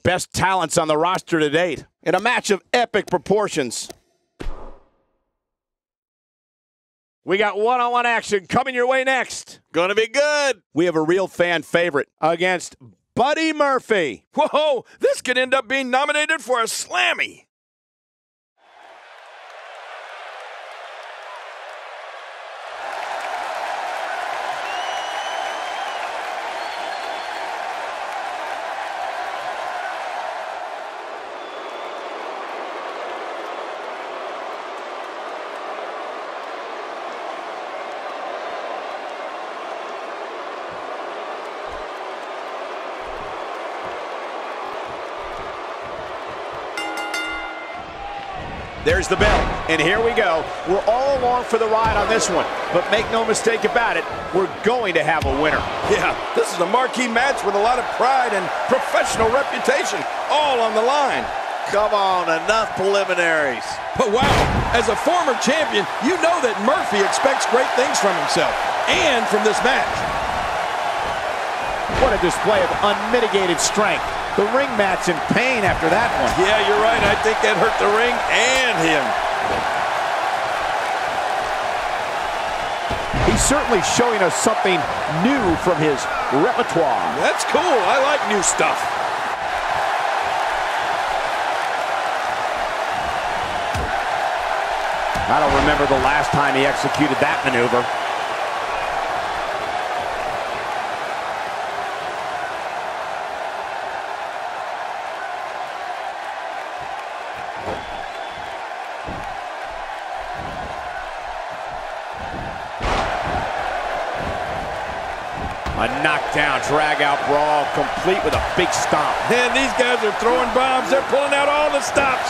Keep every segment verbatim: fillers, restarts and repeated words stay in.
best talents on the roster to date in a match of epic proportions. We got one-on-one action coming your way next. Gonna be good. We have a real fan favorite against Buddy Murphy. Whoa, this could end up being nominated for a Slammy. There's the bell, and here we go. We're all along for the ride on this one, but make no mistake about it, we're going to have a winner. Yeah, this is a marquee match with a lot of pride and professional reputation, all on the line. Come on, enough preliminaries. But wow, as a former champion, you know that Murphy expects great things from himself and from this match. What a display of unmitigated strength. The ring mat's in pain after that one. Yeah, you're right. I think that hurt the ring and him. He's certainly showing us something new from his repertoire. That's cool. I like new stuff. I don't remember the last time he executed that maneuver. A knockdown, drag-out brawl, complete with a big stomp. Man, these guys are throwing bombs. They're pulling out all the stops.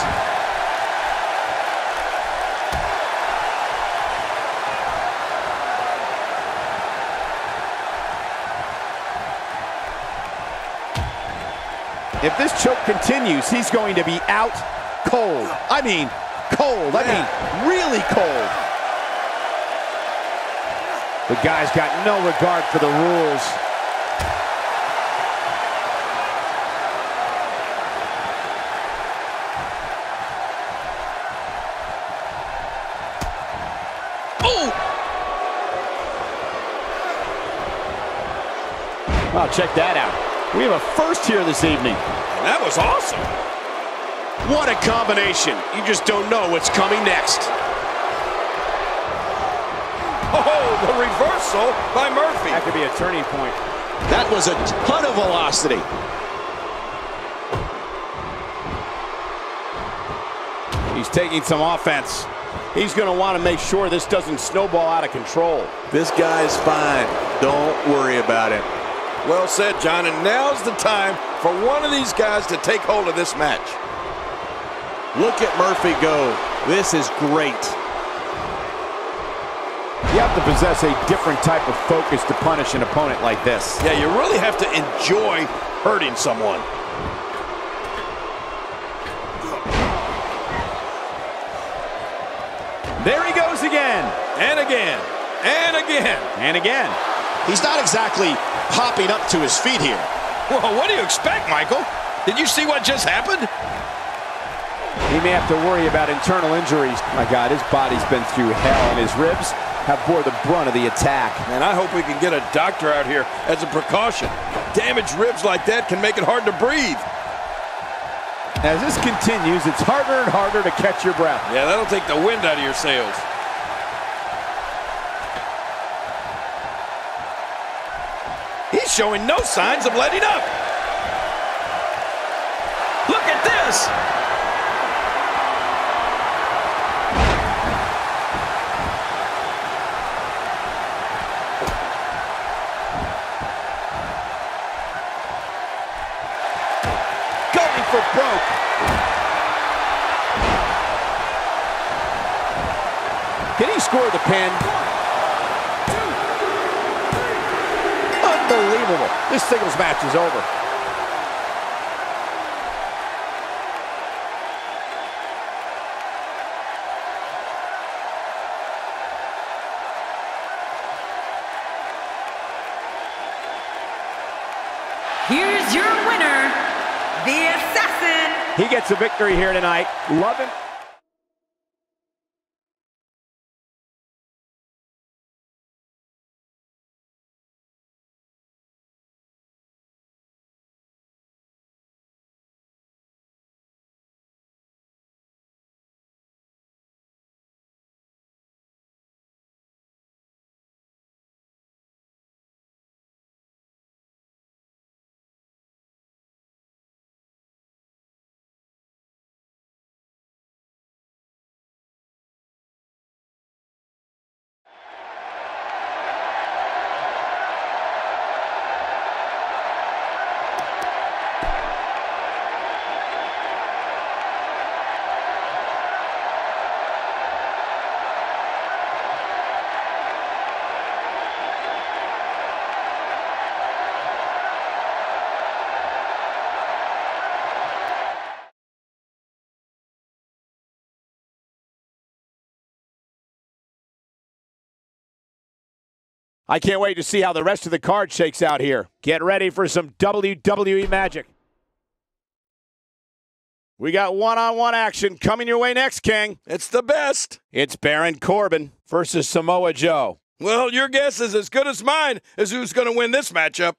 If this choke continues, he's going to be out cold. I mean, cold. I mean, really cold. The guy's got no regard for the rules. Oh! Wow, check that out. We have a first here this evening. And that was awesome. What a combination. You just don't know what's coming next. Oh, the reversal by Murphy. That could be a turning point. That was a ton of velocity. He's taking some offense. He's going to want to make sure this doesn't snowball out of control. This guy's fine. Don't worry about him. Well said, John, and now's the time for one of these guys to take hold of this match. Look at Murphy go. This is great. You have to possess a different type of focus to punish an opponent like this. Yeah, you really have to enjoy hurting someone. There he goes again. And again. And again. And again. He's not exactly hopping up to his feet here. Well, what do you expect, Michael? Did you see what just happened? He may have to worry about internal injuries. My God, his body's been through hell, and his ribs have bore the brunt of the attack. And I hope we can get a doctor out here as a precaution. Damaged ribs like that can make it hard to breathe. As this continues, it's harder and harder to catch your breath. Yeah, that'll take the wind out of your sails. He's showing no signs of letting up. Look at this. Going for broke. Can he score the pin? Unbelievable. This singles match is over. Here's your winner, the Assassin. He gets a victory here tonight. Love him. I can't wait to see how the rest of the card shakes out here. Get ready for some W W E magic. We got one-on-one action coming your way next, King. It's the best. It's Baron Corbin versus Samoa Joe. Well, your guess is as good as mine as who's going to win this matchup.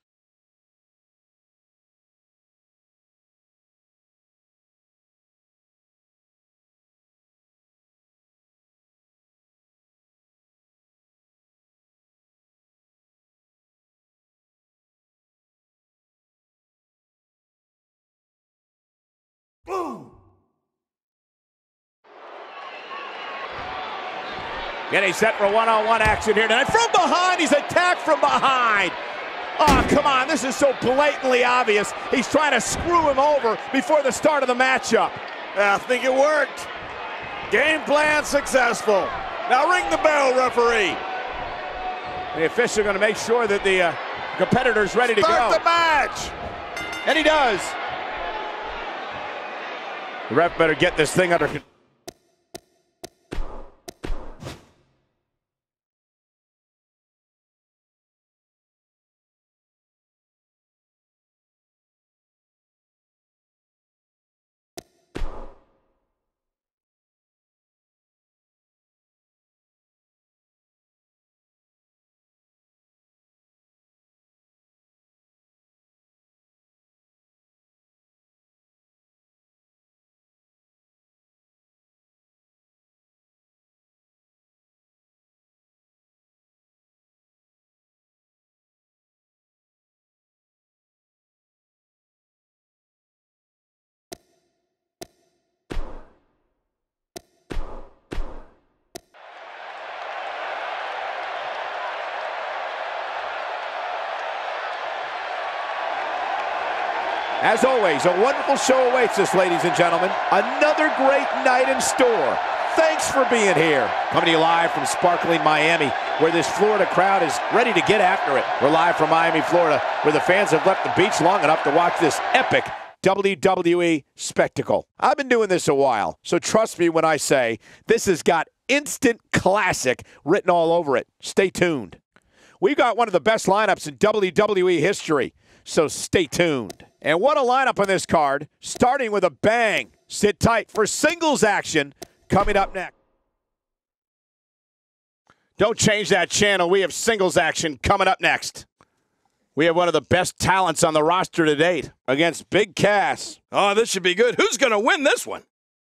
Boom! Getting set for one-on-one action here tonight. From behind, he's attacked from behind. Oh, come on, this is so blatantly obvious. He's trying to screw him over before the start of the matchup. I think it worked. Game plan successful. Now ring the bell, referee. The official going to make sure that the uh, competitor's ready to go. Start the match. And he does. The ref better get this thing under control. As always, a wonderful show awaits us, ladies and gentlemen. Another great night in store. Thanks for being here. Coming to you live from sparkling Miami, where this Florida crowd is ready to get after it. We're live from Miami, Florida, where the fans have left the beach long enough to watch this epic W W E spectacle. I've been doing this a while, so trust me when I say this has got instant classic written all over it. Stay tuned. We've got one of the best lineups in W W E history, so stay tuned. And what a lineup on this card, starting with a bang. Sit tight for singles action coming up next. Don't change that channel. We have singles action coming up next. We have one of the best talents on the roster to date against Big Cass. Oh, this should be good. Who's going to win this one?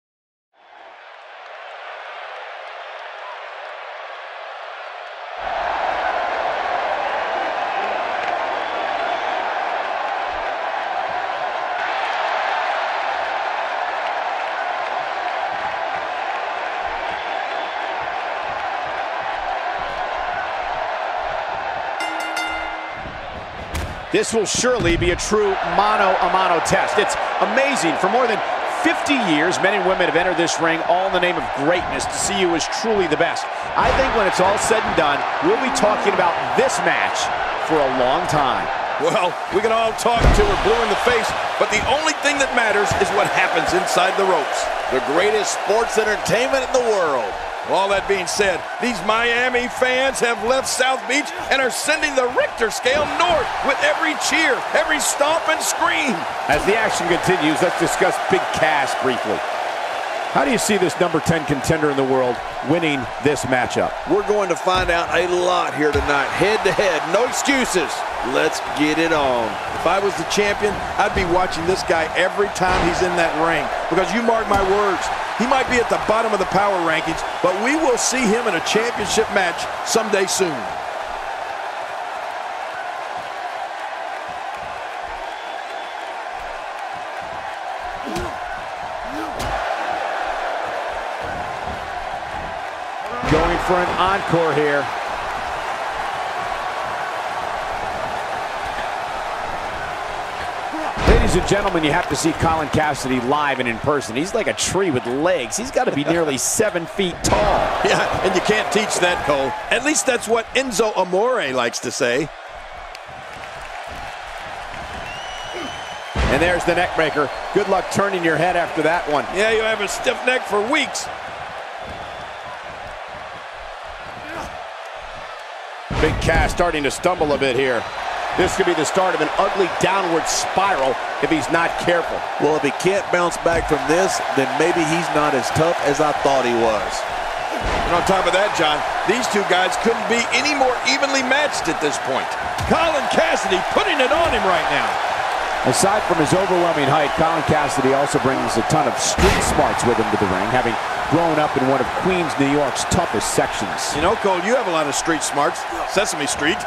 This will surely be a true mano-a-mano test. It's amazing. For more than fifty years, men and women have entered this ring all in the name of greatness to see who is truly the best. I think when it's all said and done, we'll be talking about this match for a long time. Well, we can all talk until we're blue in the face, but the only thing that matters is what happens inside the ropes. The greatest sports entertainment in the world. All that being said, these Miami fans have left South Beach and are sending the Richter scale north with every cheer, every stomp and scream. As the action continues, let's discuss Big Cass briefly. How do you see this number ten contender in the world winning this matchup? We're going to find out a lot here tonight. Head to head, no excuses. Let's get it on. If I was the champion, I'd be watching this guy every time he's in that ring. Because you mark my words, he might be at the bottom of the power rankings, but we will see him in a championship match someday soon. Going for an encore here. Ladies and gentlemen, you have to see Colin Cassidy live and in person. He's like a tree with legs. He's got to be nearly seven feet tall. Yeah, and you can't teach that, Cole. At least that's what Enzo Amore likes to say. And there's the neck breaker. Good luck turning your head after that one. Yeah, you have a stiff neck for weeks. Big Cass starting to stumble a bit here. This could be the start of an ugly downward spiral if he's not careful. Well, if he can't bounce back from this, then maybe he's not as tough as I thought he was. And on top of that, John, these two guys couldn't be any more evenly matched at this point. Colin Cassidy putting it on him right now. Aside from his overwhelming height, Colin Cassidy also brings a ton of street smarts with him to the ring, having grown up in one of Queens, New York's toughest sections. You know, Cole, you have a lot of street smarts. Sesame Street.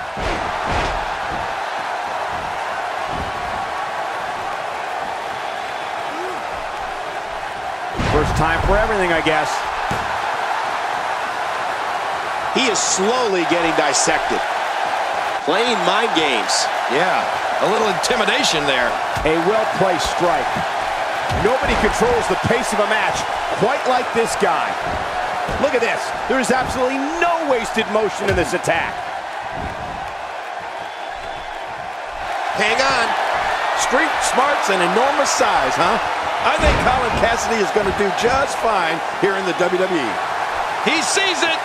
First time for everything, I guess. He is slowly getting dissected. Playing mind games. Yeah, a little intimidation there. A well-placed strike. Nobody controls the pace of a match quite like this guy. Look at this. There is absolutely no wasted motion in this attack. Hang on. Street smarts and enormous size, huh? I think Colin Cassidy is going to do just fine here in the W W E. He sees it.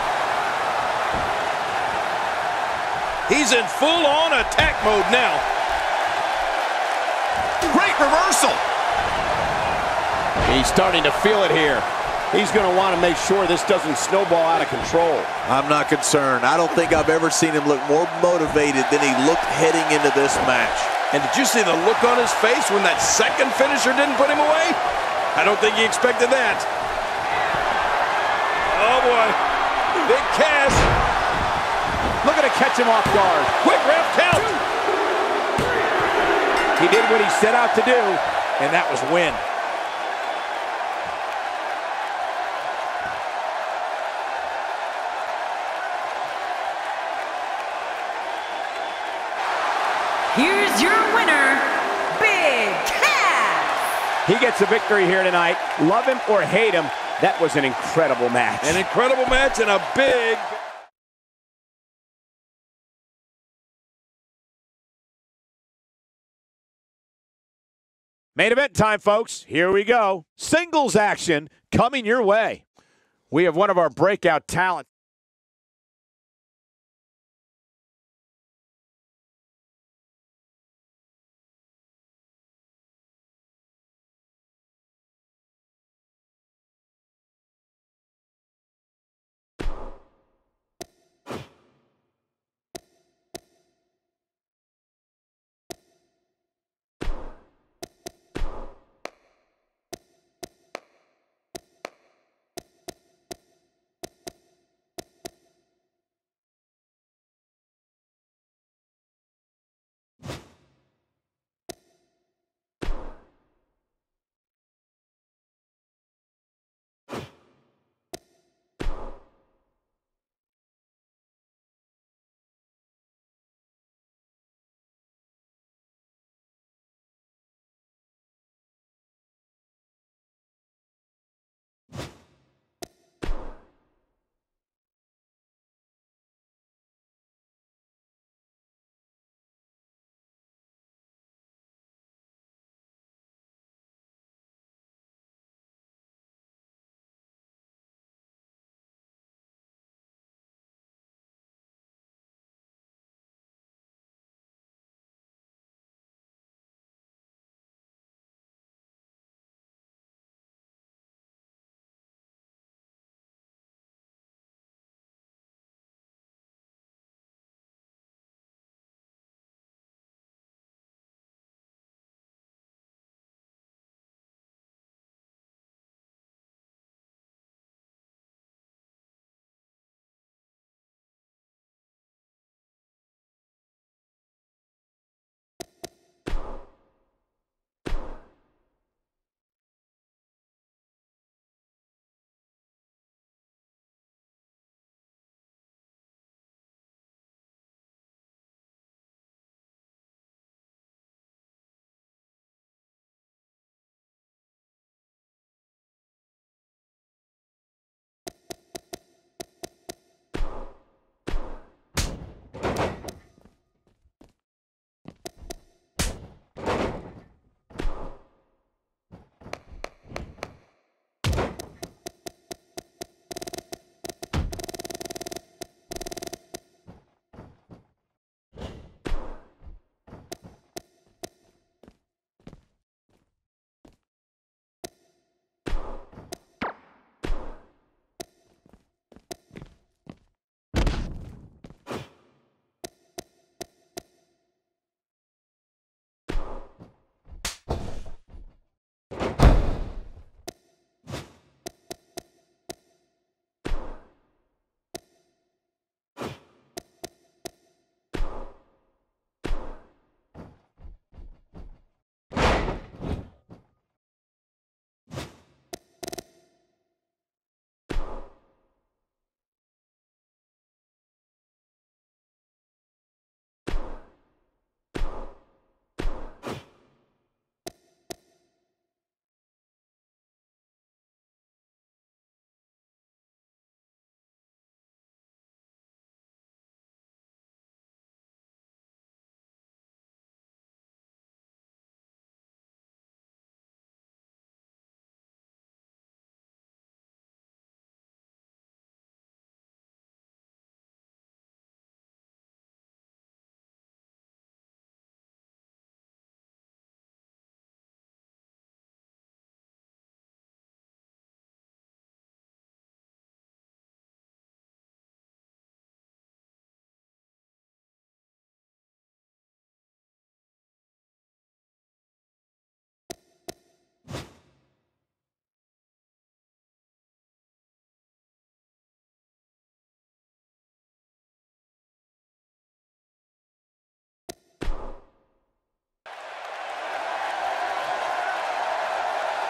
He's in full-on attack mode now. Great reversal. He's starting to feel it here. He's going to want to make sure this doesn't snowball out of control. I'm not concerned. I don't think I've ever seen him look more motivated than he looked heading into this match. And did you see the look on his face when that second finisher didn't put him away? I don't think he expected that. Oh, boy. Big Cass. Looking to catch him off guard. Quick ref count. He did what he set out to do, And that was win. Here's your winner, Big Cass. he gets a victory here tonight. Love him or hate him, that was an incredible match. An incredible match and a big... Main event time, folks. Here we go. Singles action coming your way. We have one of our breakout talent.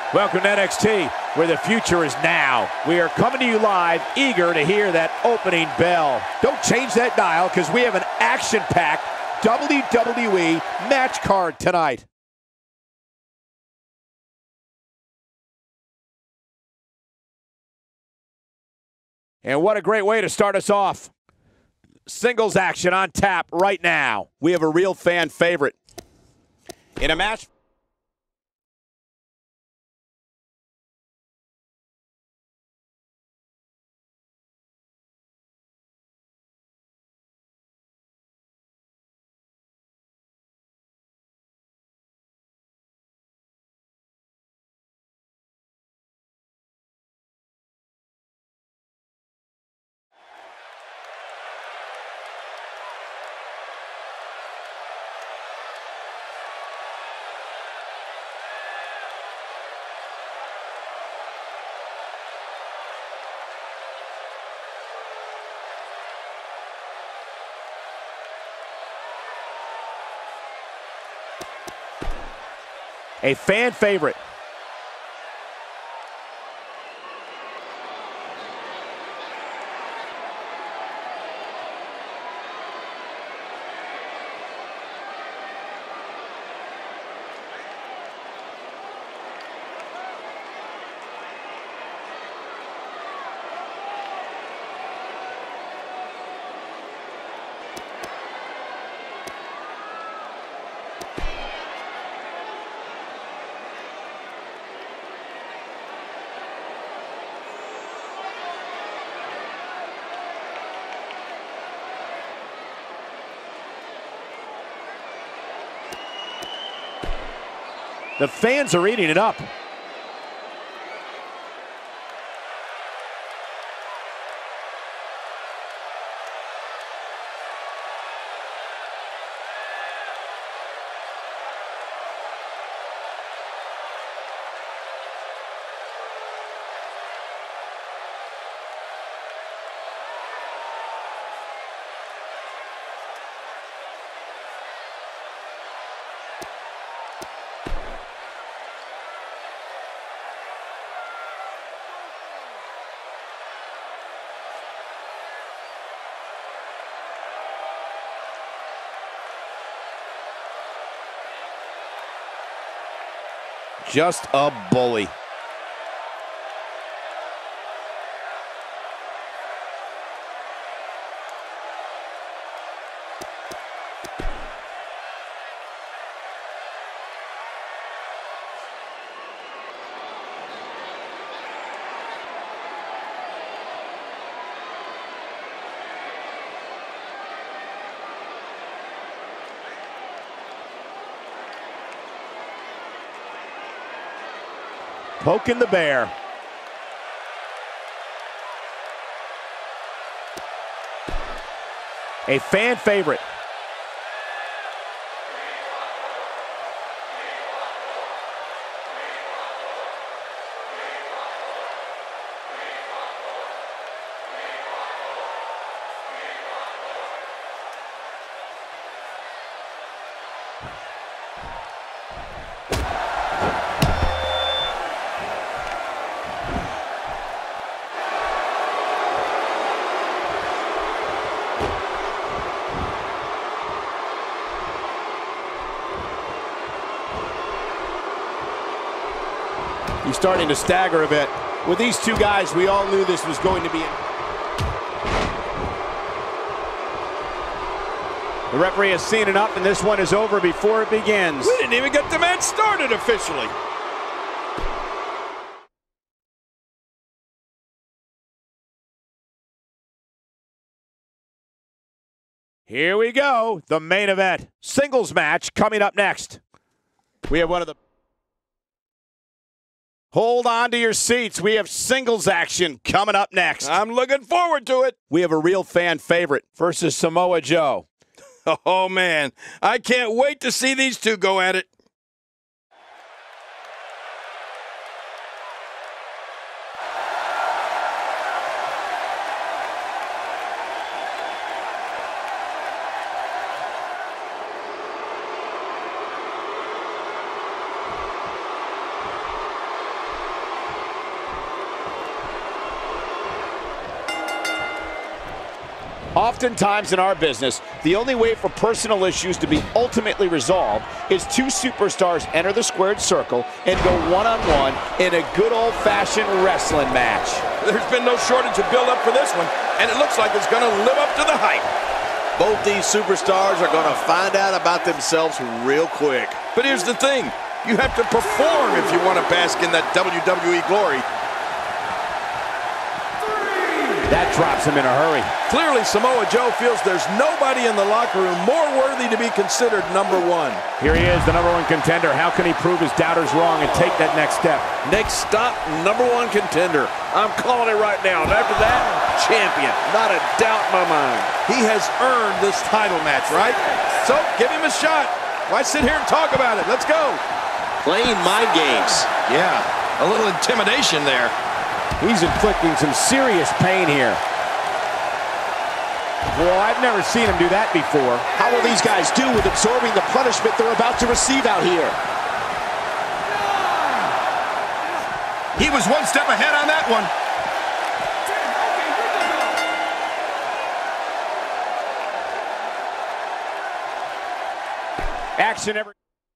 Welcome to N X T, where the future is now. We are coming to you live, eager to hear that opening bell. Don't change that dial, because we have an action-packed W W E match card tonight. And what a great way to start us off. Singles action on tap right now. We have a real fan favorite in a match. A fan favorite. The fans are eating it up. Just a bully. Poking the bear. A fan favorite. He's starting to stagger a bit. With these two guys, we all knew this was going to be a... The referee has seen enough, and this one is over before it begins. We didn't even get the match started officially. Here we go, the main event. Singles match coming up next. We have one of the... Hold on to your seats. We have singles action coming up next. I'm looking forward to it. We have a real fan favorite versus Samoa Joe. Oh, man. I can't wait to see these two go at it. Oftentimes in our business, the only way for personal issues to be ultimately resolved is two superstars enter the squared circle and go one-on-one in a good old-fashioned wrestling match. There's been no shortage of build-up for this one, and it looks like it's going to live up to the hype. Both these superstars are going to find out about themselves real quick. But here's the thing. You have to perform if you want to bask in that W W E glory. That drops him in a hurry. Clearly, Samoa Joe feels there's nobody in the locker room more worthy to be considered number one. Here he is, the number one contender. How can he prove his doubters wrong and take that next step? Next stop, number one contender. I'm calling it right now. And after that, champion. Not a doubt in my mind. He has earned this title match, right? So, give him a shot. Why sit here and talk about it? Let's go. Playing mind games. Yeah, a little intimidation there. He's inflicting some serious pain here. Well, I've never seen him do that before. How will these guys do with absorbing the punishment they're about to receive out here? He was one step ahead on that one. Action every...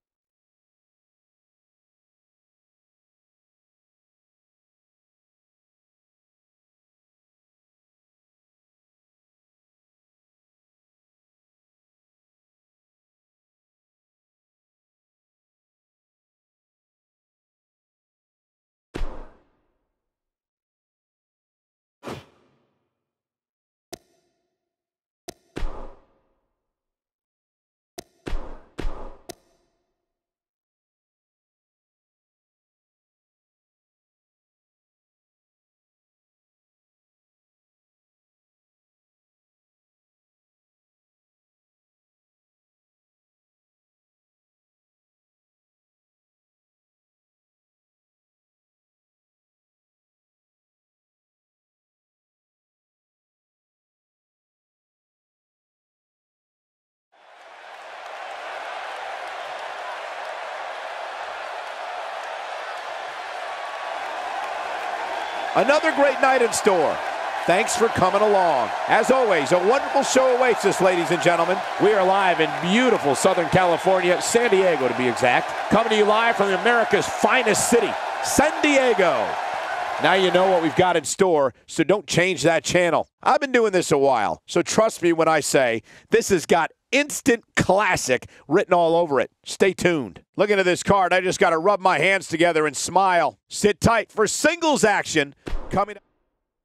Another great night in store. Thanks for coming along. As always, a wonderful show awaits us, ladies and gentlemen. We are live in beautiful Southern California, San Diego to be exact. Coming to you live from America's finest city, San Diego. Now you know what we've got in store, so don't change that channel. I've been doing this a while, so trust me when I say this has got instant classic written all over it. Stay tuned. Looking at this card, I just got to rub my hands together and smile. Sit tight for singles action coming up.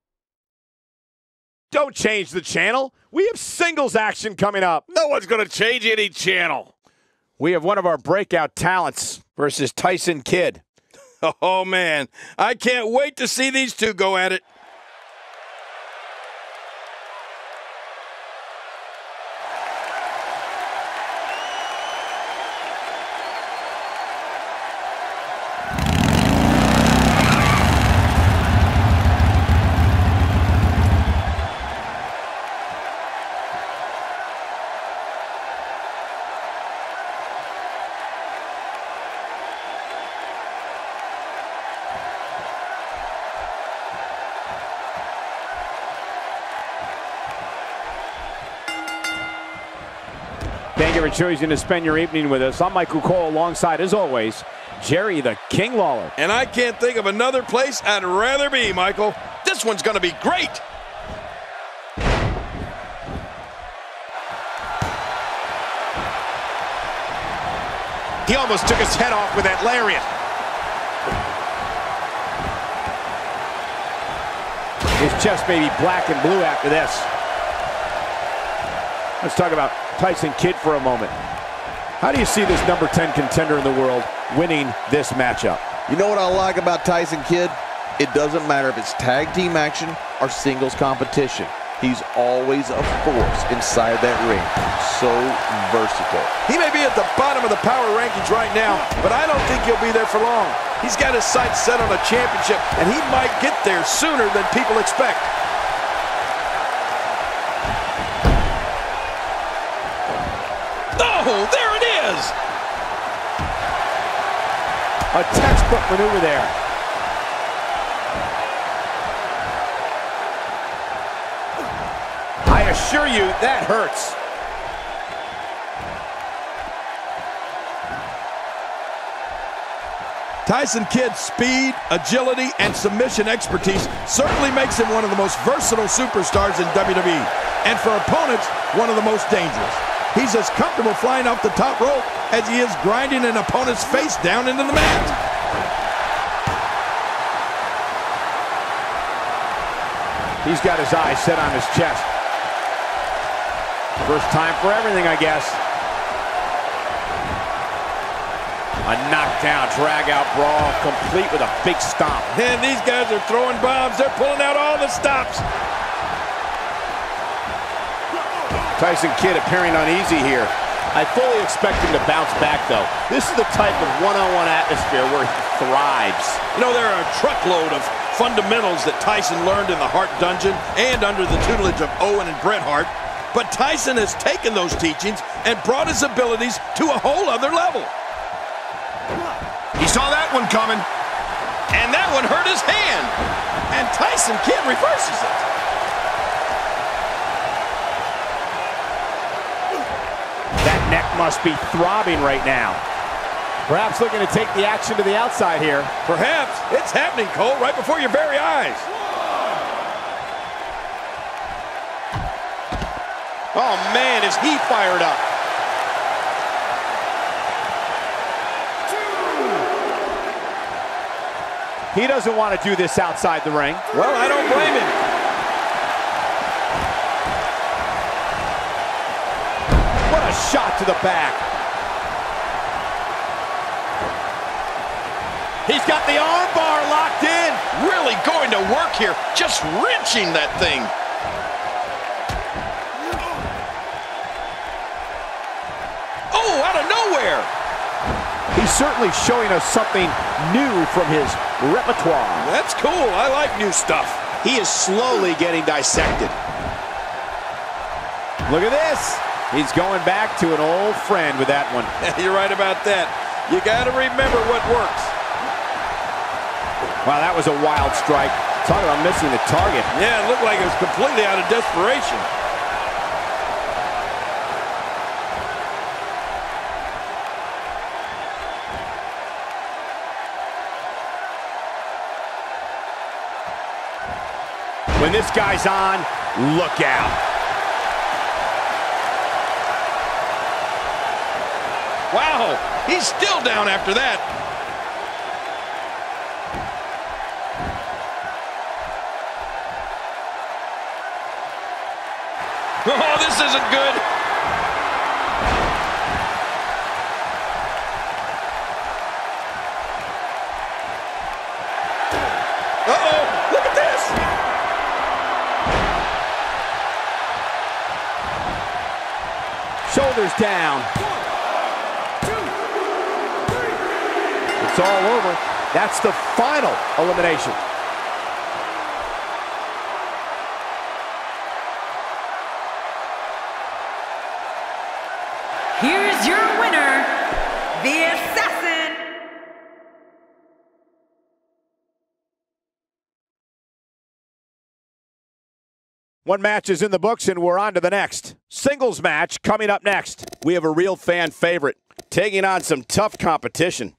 Don't change the channel. We have singles action coming up. No one's going to change any channel. We have one of our breakout talents versus Tyson Kidd. Oh, man. I can't wait to see these two go at it. Thank you for choosing to spend your evening with us. I'm Michael Cole alongside, as always, Jerry the King Lawler. And I can't think of another place I'd rather be, Michael. This one's going to be great. He almost took his head off with that lariat. His chest may be black and blue after this. Let's talk about Tyson Kidd for a moment. How do you see this number ten contender in the world winning this matchup? You know what I like about Tyson Kidd? It doesn't matter if it's tag team action or singles competition. He's always a force inside that ring. So versatile. He may be at the bottom of the power rankings right now, but I don't think he'll be there for long. He's got his sights set on a championship, and he might get there sooner than people expect. Oh, there it is! A textbook maneuver there. I assure you, that hurts. Tyson Kidd's speed, agility, and submission expertise certainly makes him one of the most versatile superstars in W W E. And for opponents, one of the most dangerous. He's as comfortable flying off the top rope as he is grinding an opponent's face down into the mat. He's got his eyes set on his chest. First time for everything, I guess. A knockdown, drag-out brawl, complete with a big stomp. And these guys are throwing bombs. They're pulling out all the stops. Tyson Kidd appearing uneasy here. I fully expect him to bounce back, though. This is the type of one-on-one atmosphere where he thrives. You know, there are a truckload of fundamentals that Tyson learned in the Hart Dungeon and under the tutelage of Owen and Bret Hart. But Tyson has taken those teachings and brought his abilities to a whole other level. He saw that one coming. And that one hurt his hand. And Tyson Kidd reverses it. That neck must be throbbing right now. Perhaps looking to take the action to the outside here. Perhaps. It's happening, Cole, right before your very eyes. Oh, man, is he fired up. He doesn't want to do this outside the ring. Well, I don't blame him. What a shot to the back. He's got the arm bar locked in. Really going to work here. Just wrenching that thing. Oh, out of nowhere. He's certainly showing us something new from his repertoire. That's cool. I like new stuff. He is slowly getting dissected. Look at this. He's going back to an old friend with that one. You're right about that. You got to remember what works. Wow, that was a wild strike. Talk about missing the target. Yeah, it looked like it was completely out of desperation. When this guy's on, look out. Wow, he's still down after that. Oh, this isn't good. Uh-oh, look at this. Shoulders down. It's all over. That's the final elimination. Here's your winner, the Assassin. One match is in the books, and we're on to the next. Singles match coming up next. We have a real fan favorite taking on some tough competition.